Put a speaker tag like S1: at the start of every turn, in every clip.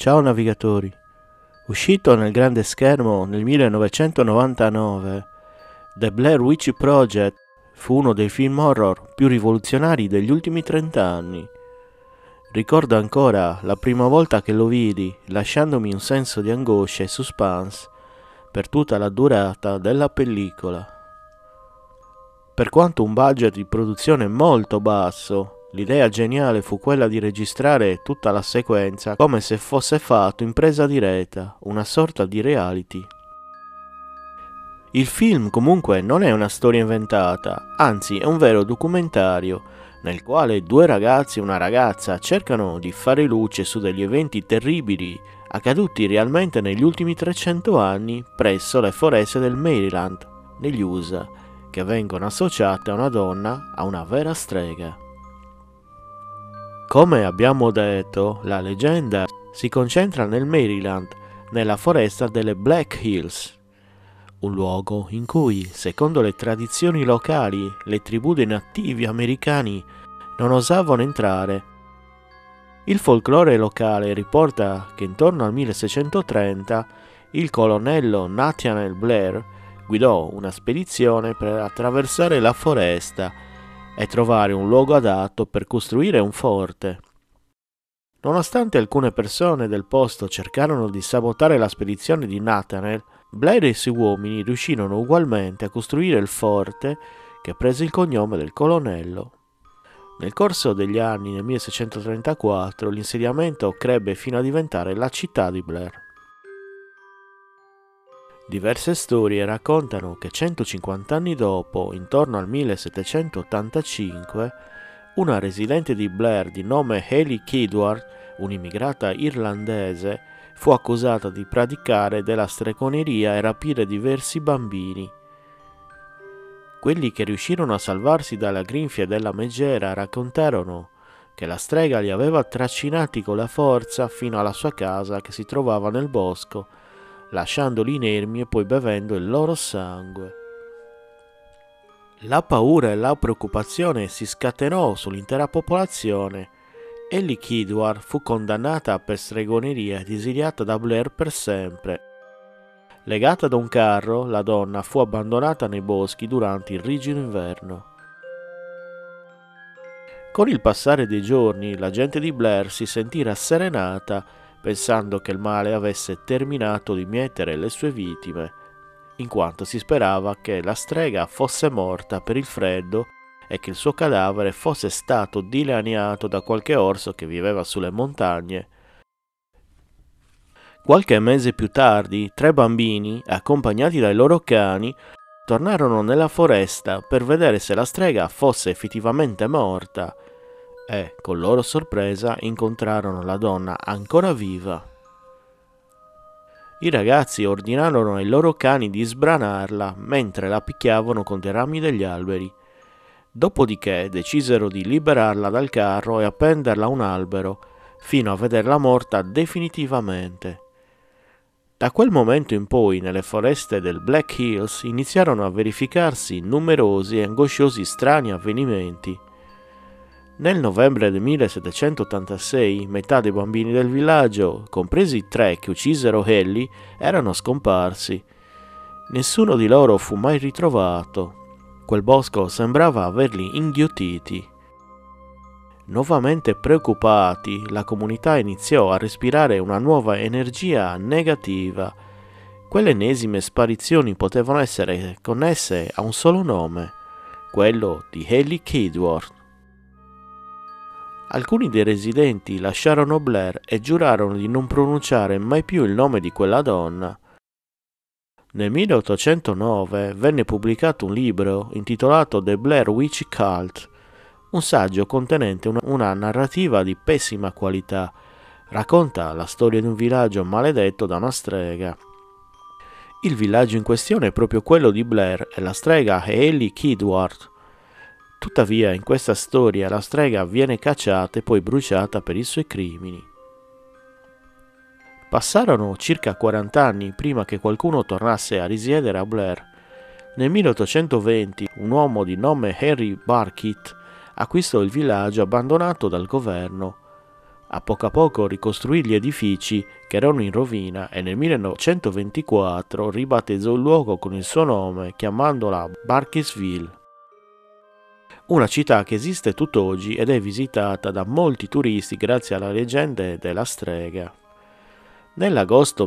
S1: Ciao navigatori. Uscito nel grande schermo nel 1999, The Blair Witch Project fu uno dei film horror più rivoluzionari degli ultimi 30 anni. Ricordo ancora la prima volta che lo vidi, lasciandomi un senso di angoscia e suspense per tutta la durata della pellicola. Per quanto un budget di produzione molto basso, l'idea geniale fu quella di registrare tutta la sequenza come se fosse fatto in presa diretta, una sorta di reality. Il film comunque non è una storia inventata, anzi è un vero documentario nel quale due ragazzi e una ragazza cercano di fare luce su degli eventi terribili accaduti realmente negli ultimi 300 anni presso le foreste del Maryland, negli USA, che vengono associate a una donna, a una vera strega. Come abbiamo detto, la leggenda si concentra nel Maryland, nella foresta delle Black Hills, un luogo in cui, secondo le tradizioni locali, le tribù dei nativi americani non osavano entrare. Il folklore locale riporta che intorno al 1630 il colonnello Nathaniel Blair guidò una spedizione per attraversare la foresta e trovare un luogo adatto per costruire un forte. Nonostante alcune persone del posto cercarono di sabotare la spedizione di Nathaniel, Blair e i suoi uomini riuscirono ugualmente a costruire il forte che prese il cognome del colonnello. Nel corso degli anni, nel 1634, l'insediamento crebbe fino a diventare la città di Blair. Diverse storie raccontano che 150 anni dopo, intorno al 1785, una residente di Blair di nome Hayley Kidward, un'immigrata irlandese, fu accusata di praticare della stregoneria e rapire diversi bambini. Quelli che riuscirono a salvarsi dalla grinfia della megera raccontarono che la strega li aveva trascinati con la forza fino alla sua casa che si trovava nel bosco, lasciandoli inermi e poi bevendo il loro sangue. La paura e la preoccupazione si scatenò sull'intera popolazione. Hayley Kidward fu condannata per stregoneria ed esiliata da Blair per sempre. Legata ad un carro, la donna fu abbandonata nei boschi durante il rigido inverno. Con il passare dei giorni, la gente di Blair si sentì rasserenata pensando che il male avesse terminato di mietere le sue vittime, in quanto si sperava che la strega fosse morta per il freddo e che il suo cadavere fosse stato dilaniato da qualche orso che viveva sulle montagne. Qualche mese più tardi, 3 bambini, accompagnati dai loro cani, tornarono nella foresta per vedere se la strega fosse effettivamente morta e, con loro sorpresa, incontrarono la donna ancora viva. I ragazzi ordinarono ai loro cani di sbranarla mentre la picchiavano con dei rami degli alberi. Dopodiché decisero di liberarla dal carro e appenderla a un albero, fino a vederla morta definitivamente. Da quel momento in poi nelle foreste del Black Hills iniziarono a verificarsi numerosi e angosciosi strani avvenimenti. Nel novembre del 1786 metà dei bambini del villaggio, compresi i 3 che uccisero Hayley, erano scomparsi. Nessuno di loro fu mai ritrovato. Quel bosco sembrava averli inghiottiti. Nuovamente preoccupati, la comunità iniziò a respirare una nuova energia negativa. Quelle ennesime sparizioni potevano essere connesse a un solo nome, quello di Hayley Kidward. Alcuni dei residenti lasciarono Blair e giurarono di non pronunciare mai più il nome di quella donna. Nel 1809 venne pubblicato un libro intitolato The Blair Witch Cult, un saggio contenente una narrativa di pessima qualità. Racconta la storia di un villaggio maledetto da una strega. Il villaggio in questione è proprio quello di Blair e la strega è Hayley Kidward. Tuttavia, in questa storia la strega viene cacciata e poi bruciata per i suoi crimini. Passarono circa 40 anni prima che qualcuno tornasse a risiedere a Blair. Nel 1820 un uomo di nome Henry Barkett acquistò il villaggio abbandonato dal governo. a poco ricostruì gli edifici che erano in rovina e nel 1924 ribattezzò il luogo con il suo nome chiamandola Barkisville. Una città che esiste tutt'oggi ed è visitata da molti turisti grazie alle leggende della strega. Nell'agosto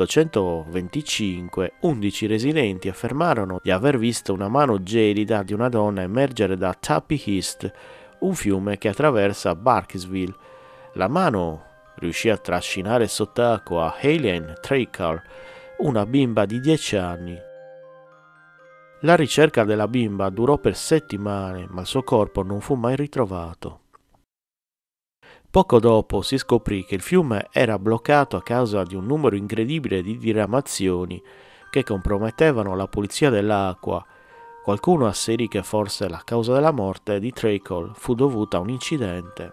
S1: 1825, 11 residenti affermarono di aver visto una mano gelida di una donna emergere da Tappy East, un fiume che attraversa Barkisville. La mano riuscì a trascinare sott'acqua Helen Traker, una bimba di 10 anni. La ricerca della bimba durò per settimane, ma il suo corpo non fu mai ritrovato. Poco dopo si scoprì che il fiume era bloccato a causa di un numero incredibile di diramazioni che compromettevano la pulizia dell'acqua. Qualcuno asserì che forse la causa della morte di Traker fu dovuta a un incidente.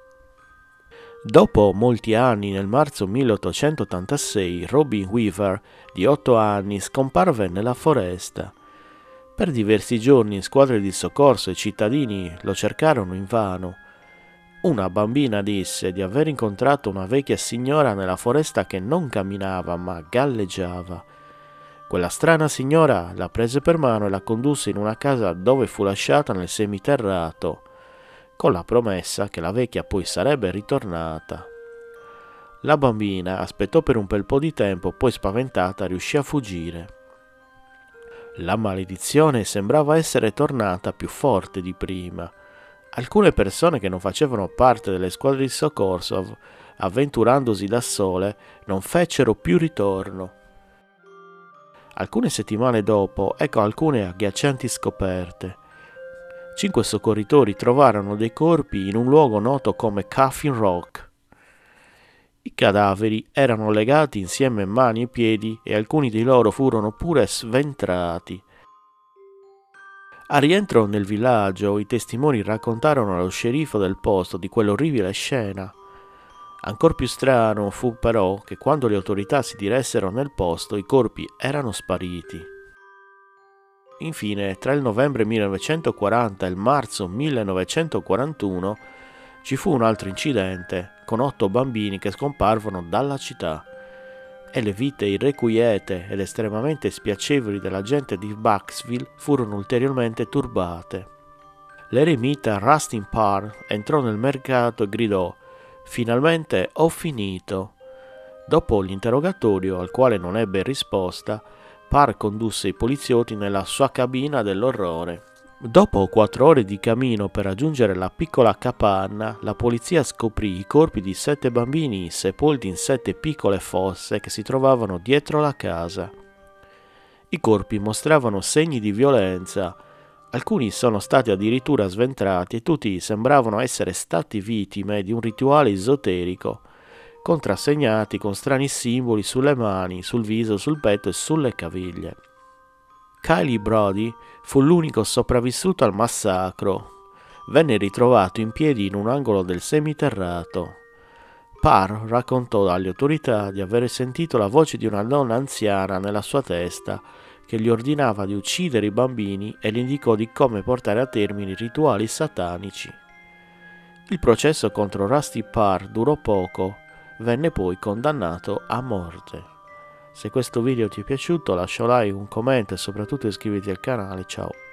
S1: Dopo molti anni, nel marzo 1886, Robin Weaver, di 8 anni, scomparve nella foresta. Per diversi giorni squadre di soccorso e cittadini lo cercarono invano. Una bambina disse di aver incontrato una vecchia signora nella foresta che non camminava ma galleggiava. Quella strana signora la prese per mano e la condusse in una casa dove fu lasciata nel seminterrato, con la promessa che la vecchia poi sarebbe ritornata. La bambina aspettò per un bel po' di tempo, poi spaventata riuscì a fuggire. La maledizione sembrava essere tornata più forte di prima. Alcune persone che non facevano parte delle squadre di soccorso, avventurandosi da sole, non fecero più ritorno. Alcune settimane dopo, ecco alcune agghiaccianti scoperte. 5 soccorritori trovarono dei corpi in un luogo noto come Coffin Rock. I cadaveri erano legati insieme mani e piedi e alcuni di loro furono pure sventrati. A rientro nel villaggio, i testimoni raccontarono allo sceriffo del posto di quell'orribile scena. Ancor più strano fu però che quando le autorità si diressero nel posto, i corpi erano spariti. Infine, tra il novembre 1940 e il marzo 1941, ci fu un altro incidente, con 8 bambini che scomparvono dalla città. E le vite irrequiete ed estremamente spiacevoli della gente di Barkisville furono ulteriormente turbate. L'eremita Rustin Parr entrò nel mercato e gridò: «Finalmente ho finito!». Dopo l'interrogatorio, al quale non ebbe risposta, Parr condusse i poliziotti nella sua cabina dell'orrore. Dopo 4 ore di cammino per raggiungere la piccola capanna, la polizia scoprì i corpi di 7 bambini sepolti in 7 piccole fosse che si trovavano dietro la casa. I corpi mostravano segni di violenza, alcuni sono stati addirittura sventrati e tutti sembravano essere stati vittime di un rituale esoterico, contrassegnati con strani simboli sulle mani, sul viso, sul petto e sulle caviglie. Kylie Brody fu l'unico sopravvissuto al massacro. Venne ritrovato in piedi in un angolo del seminterrato. Parr raccontò alle autorità di aver sentito la voce di una donna anziana nella sua testa che gli ordinava di uccidere i bambini e gli indicò di come portare a termine i rituali satanici. Il processo contro Rusty Parr durò poco, venne poi condannato a morte. Se questo video ti è piaciuto lascia un like, un commento e soprattutto iscriviti al canale. Ciao!